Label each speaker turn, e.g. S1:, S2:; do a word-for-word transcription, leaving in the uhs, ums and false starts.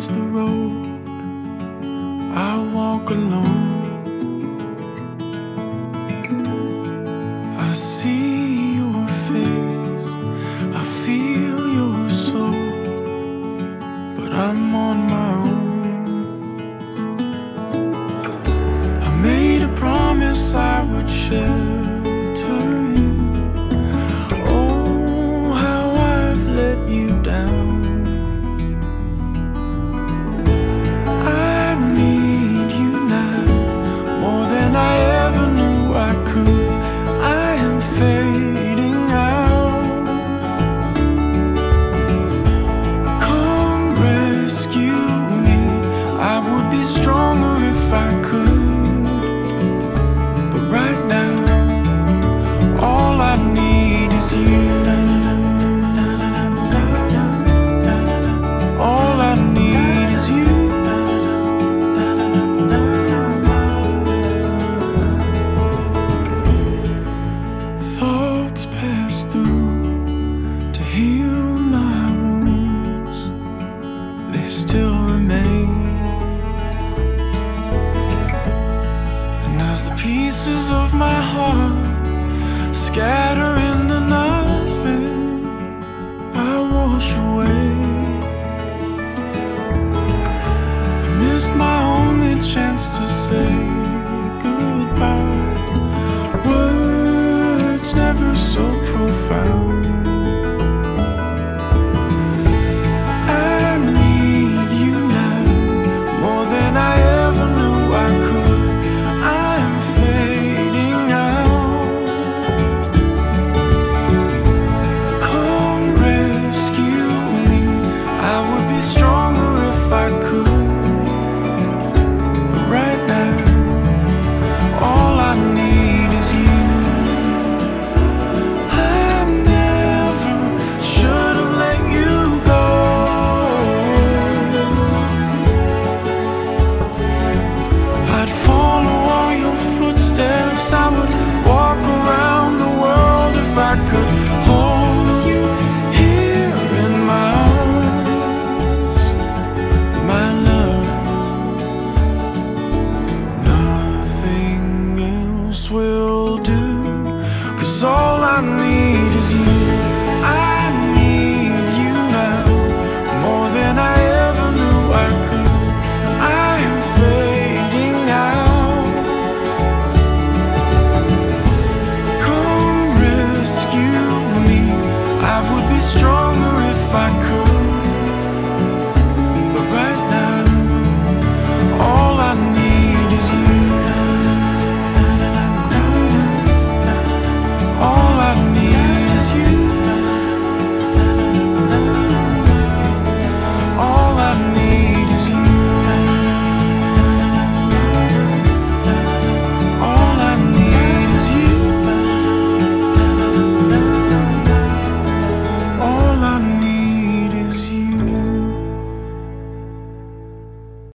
S1: past the road I walk alone. I see your face, I feel your soul, but I'm on my own. I made a promise I would shelter you. Oh, how I've let you down. I need you now more than I ever knew I could. I am fading out. Come rescue me. I would be stronger if I could, but right now all I need is you. All I need is you. Thoughts pass through to heal my wounds, they still remain. And as the pieces of my heart scatter into nothing, I wash away. I missed my only chance to say goodbye. Words never so profound.